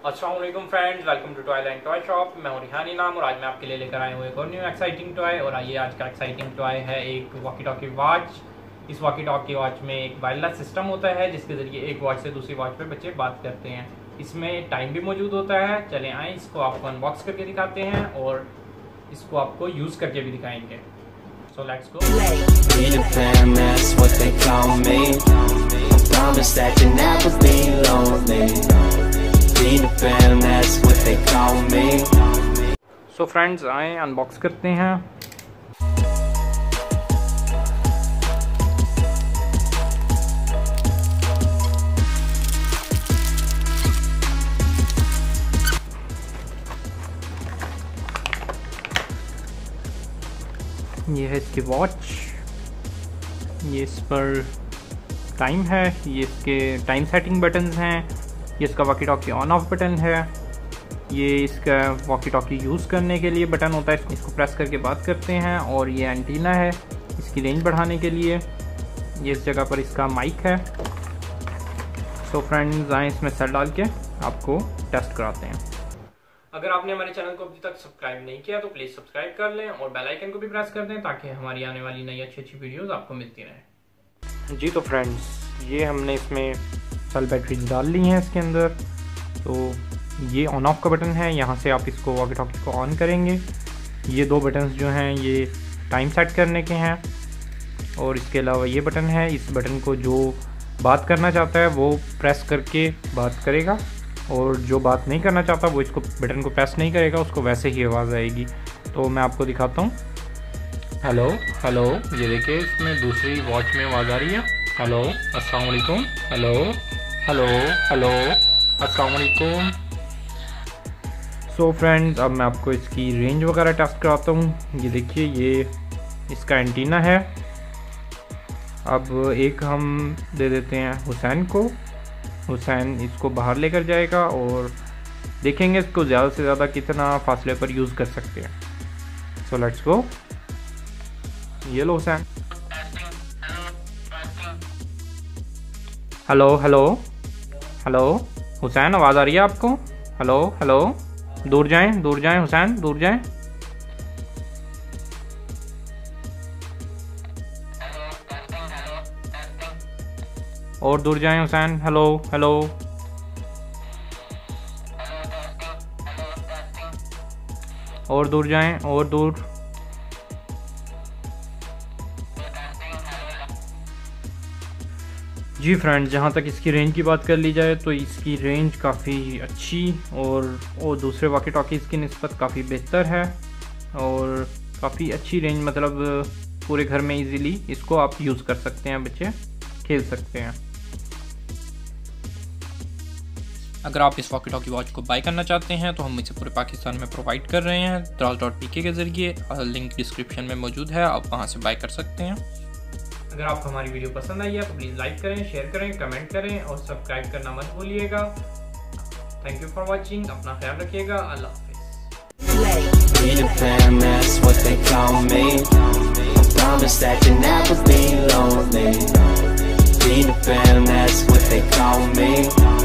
अस्सलाम वालेकुम friends, welcome to toy land toy shop. मैं हूं रिहानी नाम और आज मैं आपके लिए लेकर आया हूं एक और न्यू एक्साइटिंग टॉय। और आइए, आज का एक्साइटिंग टॉय है एक वॉकी टॉकी वॉच। इस वॉकी टॉकी वॉच में एक वायरलेस सिस्टम होता है जिसके जरिए एक वॉच से दूसरी वॉच पे बच्चे बात करते हैं। इसमें टाइम भी मौजूद होता है। चलें आए, इसको आपको अनबॉक्स करके दिखाते हैं और इसको आपको यूज़ करके भी दिखाएंगे। So let's go. So friends, आए अनबॉक्स करते हैं। ये है इसकी वॉच, ये इस पर टाइम है, ये इसके टाइम सेटिंग बटन्स हैं, ये इसका walkie talkie on off button है, ये इसका वॉकी टॉकी यूज़ करने के लिए बटन होता है, इसको प्रेस करके बात करते हैं। और ये एंटीना है इसकी रेंज बढ़ाने के लिए। ये इस जगह पर इसका माइक है। सो फ्रेंड्स, आए इसमें सेल डाल के आपको टेस्ट कराते हैं। अगर आपने हमारे चैनल को अभी तक सब्सक्राइब नहीं किया तो प्लीज़ सब्सक्राइब कर लें और बेल आइकन को भी प्रेस कर दें ताकि हमारी आने वाली नई अच्छी वीडियोस आपको मिलती रहें। जी तो फ्रेंड्स, ये हमने इसमें सेल बैटरीज डाल ली हैं इसके अंदर। तो ये ऑन ऑफ का बटन है, यहाँ से आप इसको वॉकी टॉकी को ऑन करेंगे। ये दो बटन्स जो हैं ये टाइम सेट करने के हैं। और इसके अलावा ये बटन है, इस बटन को जो बात करना चाहता है वो प्रेस करके बात करेगा और जो बात नहीं करना चाहता वो इसको बटन को प्रेस नहीं करेगा, उसको वैसे ही आवाज़ आएगी। तो मैं आपको दिखाता हूँ। हेलो हेलो, ये देखिए इसमें दूसरी वॉच में आवाज़ आ रही है। हेलो, अस्सलाम वालेकुम। हेलो हेलो हेलो, अस्सलाम वालेकुम। सो फ्रेंड्स, अब मैं आपको इसकी रेंज वगैरह टेस्ट कराता हूँ। ये देखिए, ये इसका एंटीना है। अब एक हम दे देते हैं हुसैन को। हुसैन इसको बाहर लेकर जाएगा और देखेंगे इसको ज़्यादा से ज़्यादा कितना फासले पर यूज़ कर सकते हैं। So let's go. ये लो Hussain. Hello hello hello, Hussain आवाज़ आ रही है आपको? हेलो हेलो, दूर जाएं हुसैन, दूर जाएं। और दूर जाएं हुसैन। हेलो हेलो, और दूर जाएं, और दूर। जी फ्रेंड्स, जहाँ तक इसकी रेंज की बात कर ली जाए तो इसकी रेंज काफ़ी अच्छी और दूसरे वॉकी टॉकीज़ की निस्बत काफ़ी बेहतर है और काफ़ी अच्छी रेंज, मतलब पूरे घर में इजीली इसको आप यूज़ कर सकते हैं, बच्चे खेल सकते हैं। अगर आप इस वॉकी टॉकी वॉच को बाय करना चाहते हैं तो हम इसे पूरे पाकिस्तान में प्रोवाइड कर रहे हैं Draz.pk के ज़रिए। लिंक डिस्क्रिप्शन में मौजूद है, आप वहां से बाय कर सकते हैं। अगर आपको हमारी वीडियो पसंद आई है तो प्लीज़ लाइक करें, शेयर करें, कमेंट करें और सब्सक्राइब करना मत भूलिएगा। Thank you for watching. अपना ख्याल रखिएगा। अल्लाह हाफिज़।